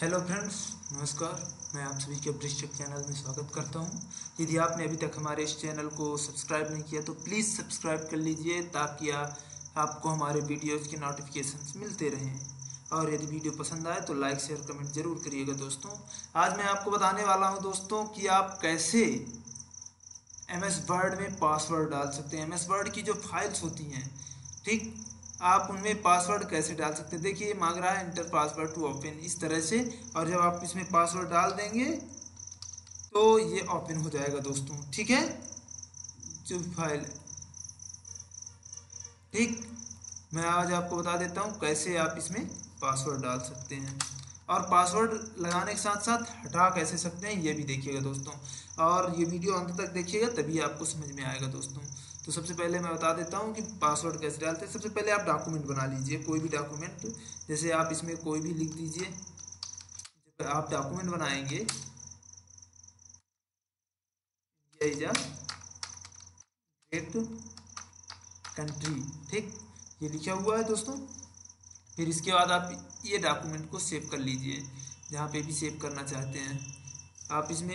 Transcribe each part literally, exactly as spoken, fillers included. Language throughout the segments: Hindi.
हेलो फ्रेंड्स, नमस्कार। मैं आप सभी के वृश्चिक चैनल में स्वागत करता हूं। यदि आपने अभी तक हमारे इस चैनल को सब्सक्राइब नहीं किया तो प्लीज़ सब्सक्राइब कर लीजिए ताकि आ, आपको हमारे वीडियोज़ के नोटिफिकेशंस मिलते रहें। और यदि वीडियो पसंद आए तो लाइक शेयर कमेंट ज़रूर करिएगा दोस्तों। आज मैं आपको बताने वाला हूँ दोस्तों कि आप कैसे एम एस वर्ड में पासवर्ड डाल सकते हैं। एम एस वर्ड की जो फाइल्स होती हैं, ठीक, आप उनमें पासवर्ड कैसे डाल सकते हैं। देखिए, मांग रहा है इंटर पासवर्ड टू ओपन, इस तरह से। और जब आप इसमें पासवर्ड डाल देंगे तो ये ओपन हो जाएगा दोस्तों, ठीक है, जो फाइल है। ठीक, मैं आज आपको बता देता हूँ कैसे आप इसमें पासवर्ड डाल सकते हैं और पासवर्ड लगाने के साथ साथ हटा कैसे सकते हैं ये भी देखिएगा दोस्तों। और ये वीडियो अंत तक देखिएगा तभी आपको समझ में आएगा दोस्तों। तो सबसे पहले मैं बता देता हूँ कि पासवर्ड कैसे डालते हैं। सबसे पहले आप डॉक्यूमेंट बना लीजिए, कोई भी डॉक्यूमेंट, जैसे आप इसमें कोई भी लिख दीजिए। जब आप डॉक्यूमेंट बनाएंगे, ग्रेट कंट्री, ठीक, ये लिखा हुआ है दोस्तों। फिर इसके बाद आप ये डॉक्यूमेंट को सेव कर लीजिए, जहाँ पे भी सेव करना चाहते हैं। आप इसमें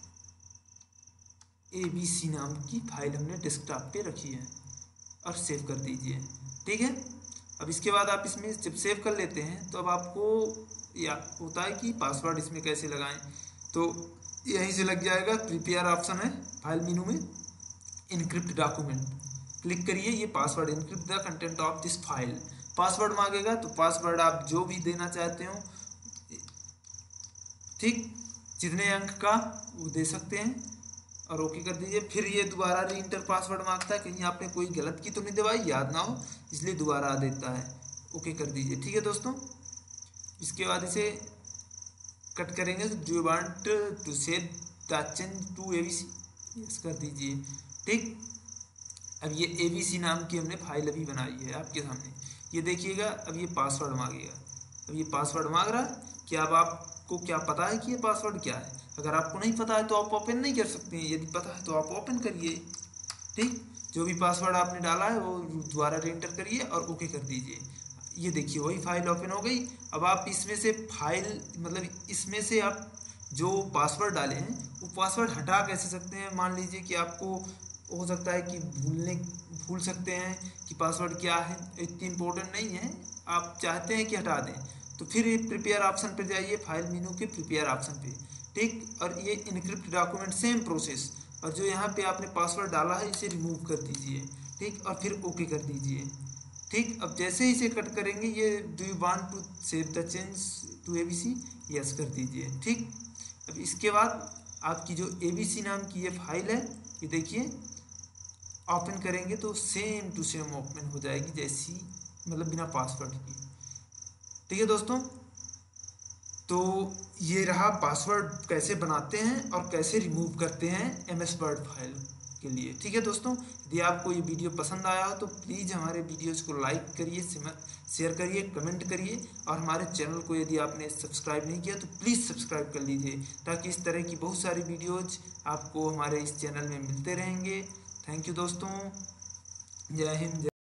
ए बी सी नाम की फाइल हमने डेस्कटॉप पे रखी है और सेव कर दीजिए, ठीक है। अब इसके बाद आप इसमें जब सेव कर लेते हैं तो अब आपको या होता है कि पासवर्ड इसमें कैसे लगाएं, तो यहीं से लग जाएगा। प्रिपेयर ऑप्शन है फाइल मेनू में, इनक्रिप्ट डॉक्यूमेंट क्लिक करिए। ये password, encrypt the content of this file, password मांगेगा तो पासवर्ड आप जो भी देना चाहते हो, ठीक, जितने अंक का वो दे सकते हैं और ओके कर दीजिए। फिर ये दोबारा री इंटर पासवर्ड मांगता है, कहीं आपने कोई गलत की तो नहीं दबाई, याद ना हो, इसलिए दोबारा आ देता है, ओके कर दीजिए, ठीक है दोस्तों। इसके बाद इसे कट करेंगे तो do want to save the change to ABC, yes कर दीजिए, ठीक। अब ये एबीसी नाम की हमने फाइल अभी बनाई है आपके सामने, ये देखिएगा। अब ये पासवर्ड मांगेगा, अब ये पासवर्ड मांग रहा है कि अब आपको क्या पता है कि ये पासवर्ड क्या है। अगर आपको नहीं पता है तो आप ओपन नहीं कर सकते हैं, यदि पता है तो आप ओपन करिए, ठीक। जो भी पासवर्ड आपने डाला है वो दोबारा रीएंटर करिए और ओके कर दीजिए। ये देखिए वही फाइल ओपन हो गई। अब आप इसमें से फाइल, मतलब इसमें से आप जो पासवर्ड डाले हैं वो पासवर्ड हटा कैसे सकते हैं। मान लीजिए कि आपको हो सकता है कि भूलने भूल सकते हैं कि पासवर्ड क्या है, इतनी इम्पोर्टेंट नहीं है, आप चाहते हैं कि हटा दें, तो फिर ये प्रिपेयर ऑप्शन पर जाइए, फाइल मेनू के प्रिपेयर ऑप्शन पे, ठीक। और ये इनक्रिप्ट डॉक्यूमेंट सेम प्रोसेस, और जो यहाँ पे आपने पासवर्ड डाला है इसे रिमूव कर दीजिए, ठीक, और फिर ओके कर दीजिए, ठीक। अब जैसे ही इसे कट करेंगे, ये do you want to save the change to ABC, yes कर दीजिए, ठीक। अब इसके बाद आपकी जो एबीसी नाम की ये फाइल है, ये देखिए ओपन करेंगे तो सेम टू सेम ओपन हो जाएगी जैसी, मतलब बिना पासवर्ड की, ठीक है दोस्तों। तो ये रहा पासवर्ड कैसे बनाते हैं और कैसे रिमूव करते हैं एम एस वर्ड फाइल के लिए, ठीक है दोस्तों। यदि आपको ये वीडियो पसंद आया हो तो प्लीज़ हमारे वीडियोज़ को लाइक करिए, शेयर करिए, कमेंट करिए, और हमारे चैनल को यदि आपने सब्सक्राइब नहीं किया तो प्लीज़ सब्सक्राइब कर लीजिए, ताकि इस तरह की बहुत सारी वीडियोज़ आपको हमारे इस चैनल में मिलते रहेंगे। थैंक यू दोस्तों, जय हिंद।